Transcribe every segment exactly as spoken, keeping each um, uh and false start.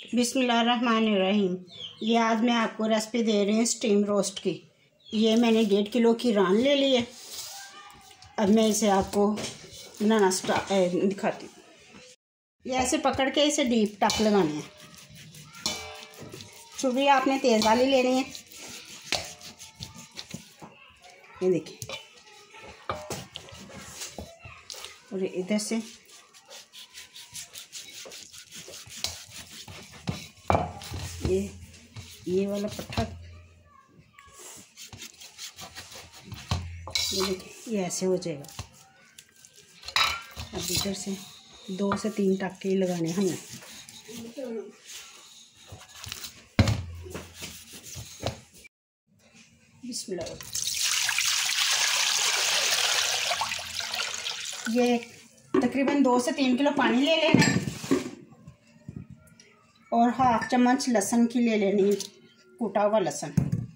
बिस्मिल्लाहिर्रहमानिर्रहीम। ये आज मैं आपको रेसिपी दे रही हूँ स्टीम रोस्ट की। ये मैंने डेढ़ किलो की रान ले ली है। अब मैं इसे आपको बनाना स्टार्ट दिखाती हूँ। ये ऐसे पकड़ के इसे डीप टक लगाने हैं। छुरी आपने तेज़ वाली लेनी है। ये देखिए, और इधर से ये ये वाला पट्टा, ये देखिए, ये ऐसे हो जाएगा। अब इधर से दो से तीन टाके लगाने हमने। बिस्मिल्लाह। ये तकरीबन दो से तीन किलो पानी ले लेना है और हाफ चम्मच लहसुन की ले लेनी है, कूटा हुआ लहसुन।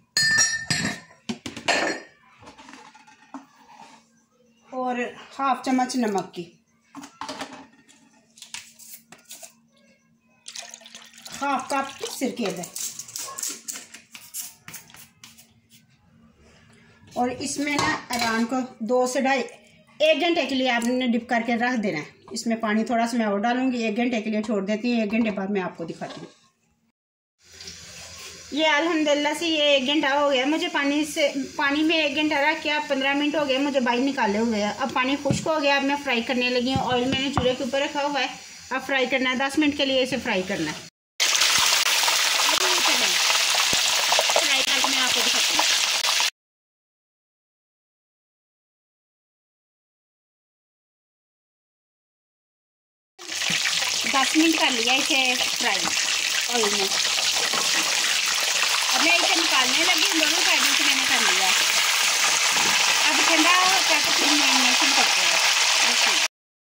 और हाफ चम्मच नमक की, हाफ कप सिरके है। और इसमें ना रान को दो से ढाई एक घंटे के लिए आपने डिप करके रख देना है। इसमें पानी थोड़ा सा मैं और डालूंगी, एक घंटे के लिए छोड़ देती हूँ। एक घंटे बाद मैं आपको दिखाती हूँ। ये अल्हम्दुलिल्लाह से ये एक घंटा हो गया मुझे पानी से पानी में एक घंटा रख के। अब पंद्रह मिनट हो गए मुझे बाहर निकाले हुए हैं। अब पानी खुश्क हो गया। अब मैं फ्राई करने लगी हूँ। ऑयल मैंने चूल्हे के ऊपर रखा हुआ है। अब फ्राई करना है, दस मिनट के लिए इसे फ्राई करना है। फ्राई करके मैं आपको दिखाती हूँ। दस मिनट कर लिया इसे फ्राई ऑयल में। अब मैं इसे निकालने लगी हूँ। दोनों साइडों से मैंने कर लिया। अब ठंडा करके फिर मैरिनेशन करते हैं।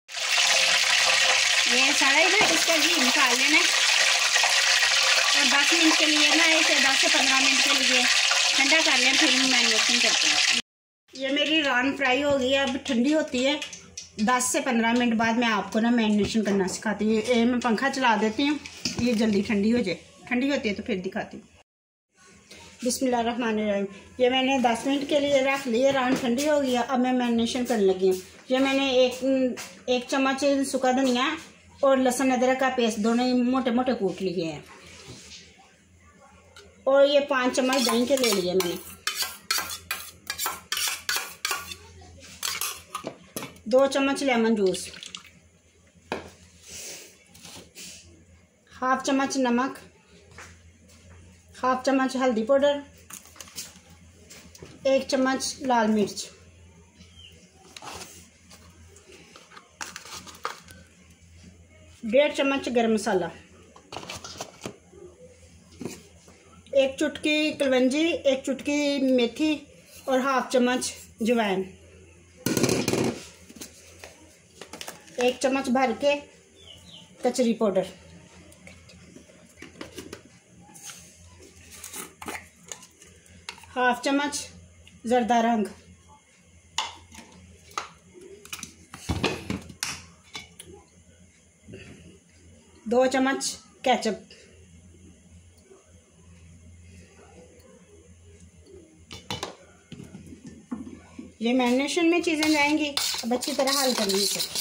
ये सारा इधर इसका घी निकाल लेना है और दस मिनट के लिए ना इसे दस से पंद्रह मिनट के लिए ठंडा कर लें, फिर मैरिनेशन करते हैं। ये मेरी रान फ्राई हो गई है। अब ठंडी होती है। दस से पंद्रह मिनट बाद मैं आपको ना मैरिनेशन करना सिखाती हूँ। ये मैं पंखा चला देती हूँ, ये जल्दी ठंडी हो जाए। ठंडी होती है तो फिर दिखाती हूँ। बिस्मिल्लाहिर्रहमानिर्रहीम। ये मैंने दस मिनट के लिए रख ली है। रान ठंडी हो गई है। अब मैं मैरिनेशन करने लगी हूँ। ये मैंने एक एक चम्मच सूखा धनिया और लहसुन अदरक का पेस्ट दोनों ही मोटे मोटे कूट लिए हैं। और ये पाँच चम्मच दही के ले लिए मैंने। दो चम्मच लेमन जूस, हाफ चम्मच नमक, हाफ चम्मच हल्दी पाउडर, एक चम्मच लाल मिर्च, डेढ़ चम्मच गरम मसाला, एक चुटकी कलवंजी, एक चुटकी मेथी और हाफ चम्मच जवैन, एक चम्मच भर के कचरी पाउडर, हाफ चम्मच जर्दा रंग, दो चम्मच केचप, ये मैरिनेशन में चीज़ें जाएंगी। अब अच्छी तरह हल करनी है।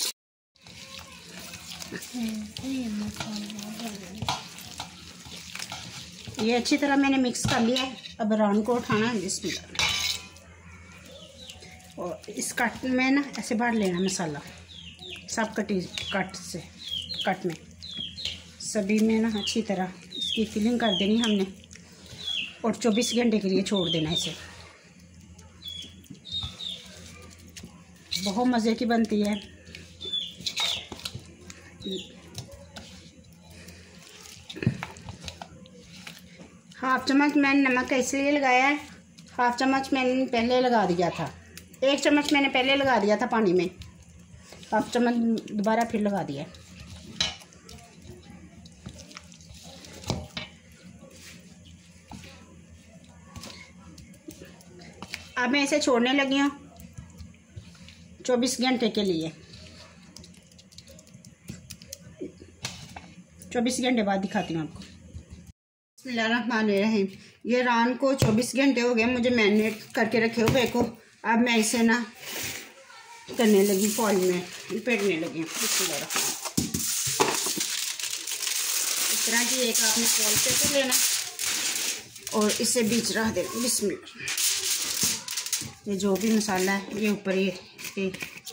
ये अच्छी तरह मैंने मिक्स कर लिया है। अब रान को उठाना है। बिस्मिल्लाह। और इस कट में ना ऐसे भर लेना मसाला, सब कटी कट से कट में सभी में ना अच्छी तरह इसकी फिलिंग कर देनी हमने। और चौबीस घंटे के लिए छोड़ देना इसे। बहुत मज़े की बनती है। हाफ चम्मच मैंने नमक इसलिए लगाया है, हाफ चम्मच मैंने पहले लगा दिया था। एक चम्मच मैंने पहले लगा दिया था पानी में, हाफ चम्मच दोबारा फिर लगा दिया। अब मैं इसे छोड़ने लगी हूँ चौबीस घंटे के लिए। चौबीस घंटे बाद दिखाती हूँ आपको। बिस्मिल्लाहिर्रहमानिर्रहीम। ये रान को चौबीस घंटे हो गए मुझे मैरिनेट करके रखे हुए को। अब मैं इसे ना करने लगी, फॉल में लपेटने लगी। बिस्मिल्लाहिर्रहमानिर्रहीम। इस तरह की एक आपने फॉल पेपर लेना और इसे बीच रख देना। बिस्मिल्लाह। ये जो भी मसाला है ये ऊपर ये, ये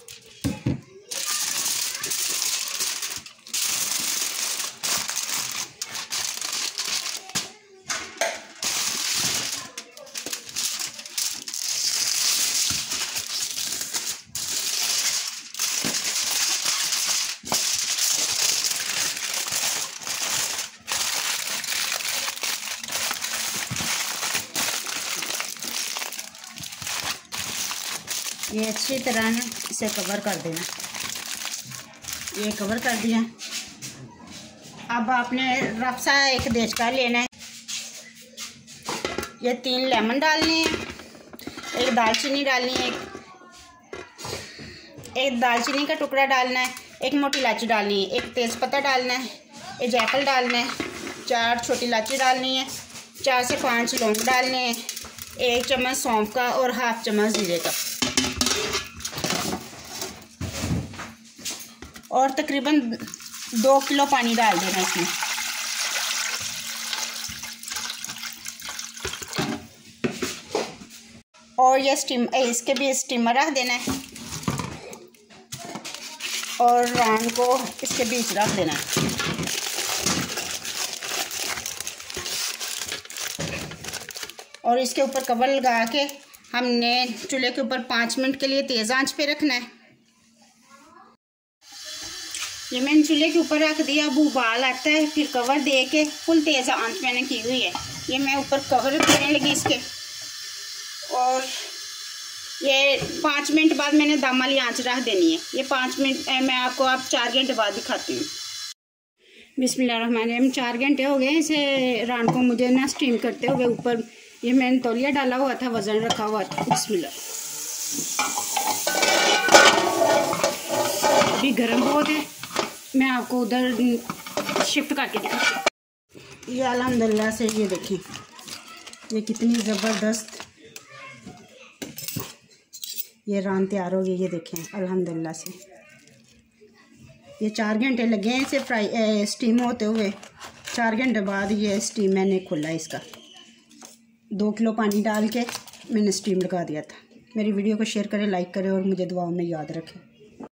ये अच्छी तरह ना इसे कवर कर देना। ये कवर कर दिया। अब आपने रफ सा एक देचका लेना है। ये तीन लेमन डालने हैं, एक दालचीनी डालनी है, एक एक दालचीनी का टुकड़ा डालना है, एक मोटी इलायची डालनी है, एक तेज़पत्ता डालना है, एक जायफल डालना है, चार छोटी इलायची डालनी है, चार से पाँच लौंग डालने हैं, एक चम्मच सौंफ का और हाफ चम्मच जीरे का, और तकरीबन दो किलो पानी डाल देना इसमें। और ये स्टीम इसके भी स्टीमर रख देना है और रान को इसके बीच रख देना है। और इसके ऊपर कवर लगा के हमने चूल्हे के ऊपर पाँच मिनट के लिए तेज़ आंच पे रखना है। ये मैंने चूल्हे के ऊपर रख दिया। अब उबाल आता है फिर कवर दे के फुल तेज़ आंच मैंने की हुई है। ये मैं ऊपर कवर देने लगी इसके, और ये पाँच मिनट बाद मैंने दम वाली आंच रख देनी है। ये पाँच मिनट मैं आपको अब चार घंटे बाद दिखाती हूँ। बिस्मिल्लाहिर्रहमानिर्रहीम। चार घंटे हो गए इसे रान को मुझे ना स्टीम करते हुए। ऊपर ये मैंने तौलिया डाला हुआ था, वज़न रखा हुआ था। बिस्मिल्लाह। अभी गर्म बहुत है, मैं आपको उधर शिफ्ट करके दिखाती हूँ। ये अल्हम्दुलिल्लाह से ये देखें ये कितनी ज़बरदस्त ये रान तैयार हो गई। ये देखें अल्हम्दुलिल्लाह से ये चार घंटे लगे हैं इसे फ्राई स्टीम होते हुए। चार घंटे बाद ये स्टीम मैंने खोला इसका। दो किलो पानी डाल के मैंने स्टीम लगा दिया था। मेरी वीडियो को शेयर करें, लाइक करें और मुझे दुआओं में याद रखें।